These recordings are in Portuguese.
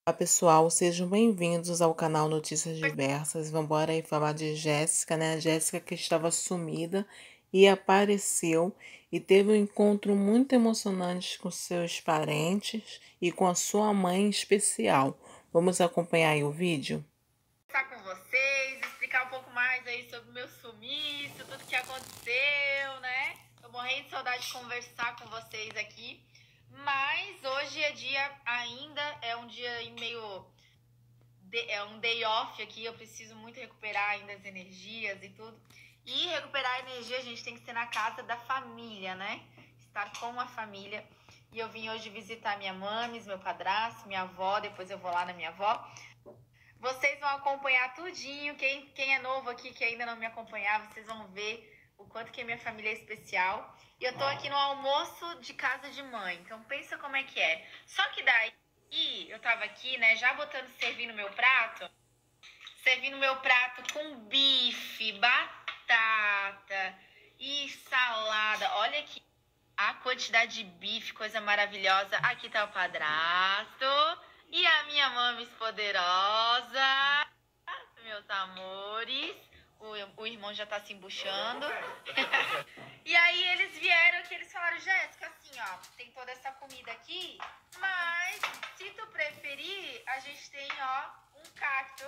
Olá pessoal, sejam bem-vindos ao canal Notícias Diversas. Vamos embora aí falar de Jéssica, né? A Jéssica que estava sumida e apareceu e teve um encontro muito emocionante com seus parentes e com a sua mãe em especial. Vamos acompanhar aí o vídeo? Estar com vocês, explicar um pouco mais aí sobre o meu sumiço, tudo que aconteceu, né? Tô morrendo de saudade de conversar com vocês aqui. Mas hoje é dia ainda, é um dia meio... É um day off aqui, eu preciso muito recuperar ainda as energias e tudo. E recuperar a energia a gente tem que ser na casa da família, né? Estar com a família. E eu vim hoje visitar minha mames, meu padrasto, minha avó, depois eu vou lá na minha avó. Vocês vão acompanhar tudinho. Quem é novo aqui, que ainda não me acompanhava, vocês vão ver o quanto que a minha família é especial. E eu tô aqui no almoço de casa de mãe. Então pensa como é que é. Só que daí eu tava aqui, né, já servindo meu prato. Servindo meu prato com bife, batata e salada. Olha aqui a quantidade de bife, coisa maravilhosa. Aqui tá o padrasto e a minha mamis poderosa, meus amores. O irmão já tá se embuchando. E aí eles vieram que eles falaram, Jéssica, assim, ó, tem toda essa comida aqui, mas se tu preferir, a gente tem, ó, um cacto.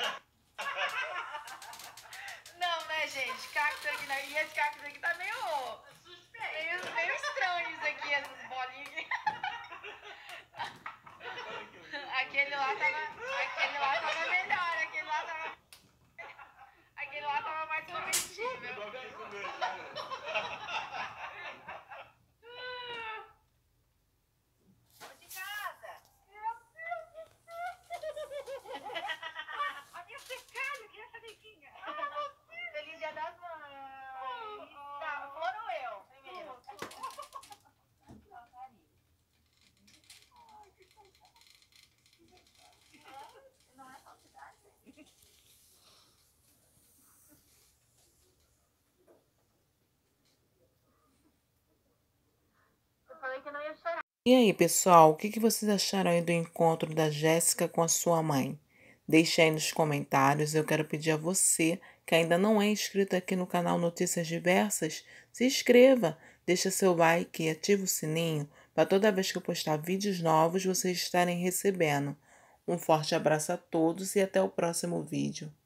Não, né, gente? Cacto aqui, né? E esse cacto aqui tá meio estranho isso aqui, essas bolinhas. Aquele lá tava melhor, aquele lá tava mais comestível. Vou de casa. A minha secada, que é essa neguinha. Feliz Dia das Mães. Tá, foram eu primeiro. Não é falsidade? Eu falei que eu não ia chorar. E aí, pessoal, o que vocês acharam aí do encontro da Jéssica com a sua mãe? Deixe aí nos comentários. Eu quero pedir a você que ainda não é inscrito aqui no canal Notícias Diversas, se inscreva, deixa seu like e ativa o sininho para toda vez que eu postar vídeos novos vocês estarem recebendo. Um forte abraço a todos e até o próximo vídeo.